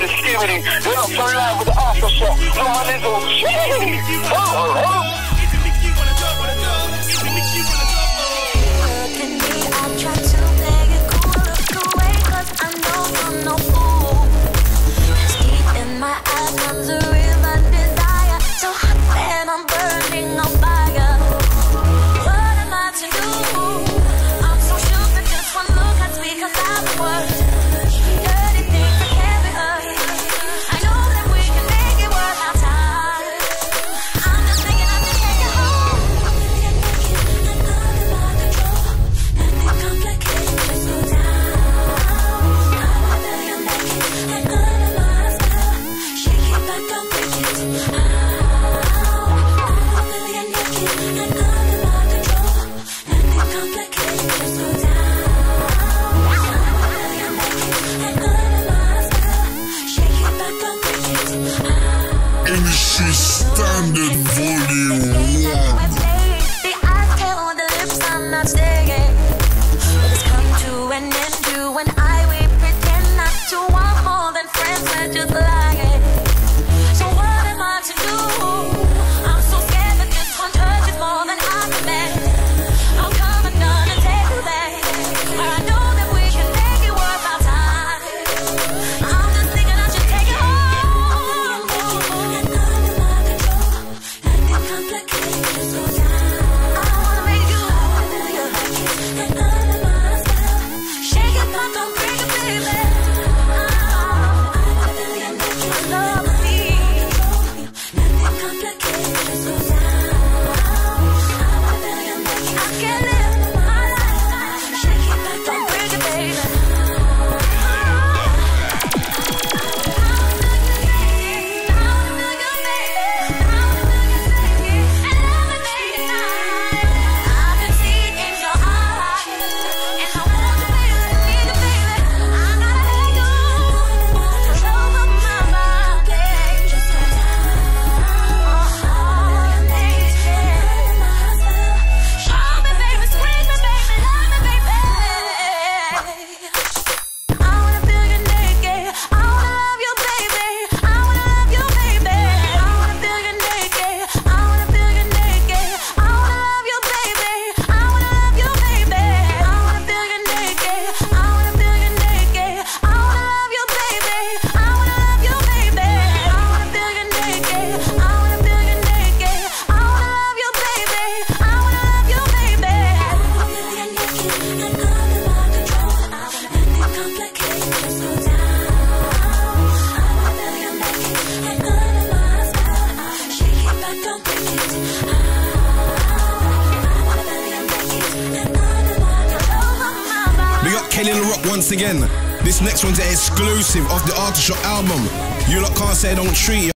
the skibbity. We're up for live with the aftershock. No man is all shitty. Industry standard volume 1. Kelly LaRock once again. This next one's an exclusive of the Aftershock album. You lot can't say I don't treat you.